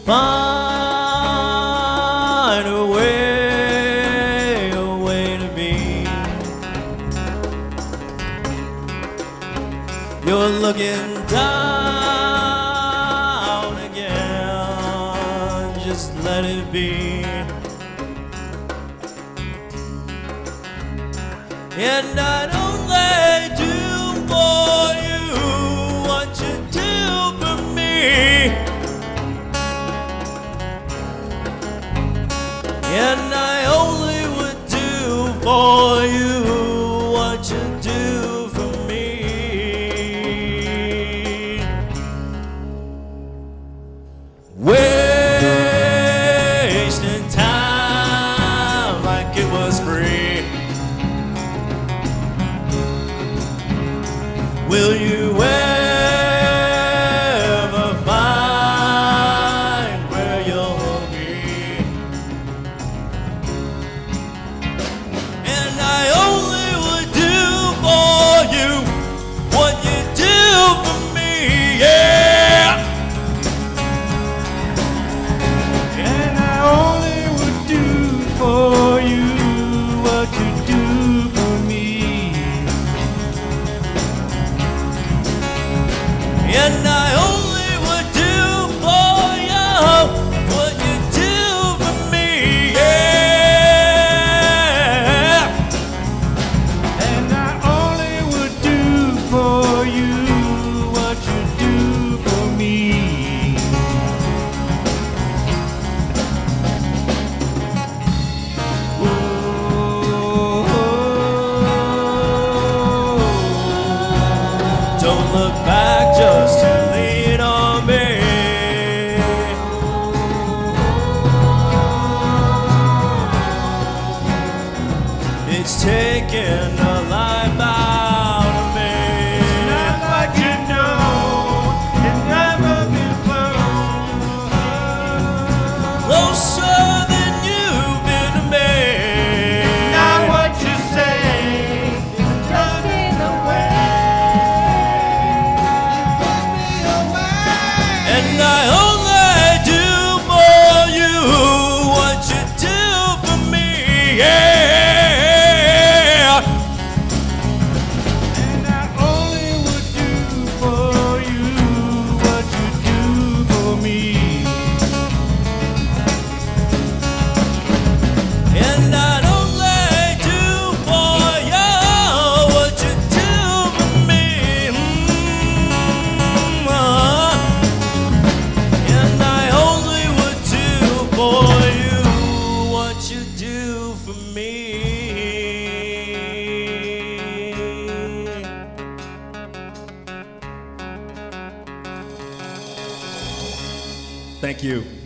find a way to be. You're looking down again, just let it be. And I'd only do for you what you do for me. And I only would do for you what you do for me. Wasting time like it was free. Will you ever find where you'll be? And I only would do for you what you do for me, yeah. And I only would do for you what you do for me. And I only would do for you what you do for me, yeah. And I only would do for you what you do for me. Don't look back just to lean on me. It's taking the life out of me. Not like you know, it's never been Closer than you've been to me. not what you say, it's just in the way. And I only do for you what you do for me, yeah. And I only would do for you what you do for me. And I'd only do for you what you do for me. And I only would do for you what you do for me. Thank you.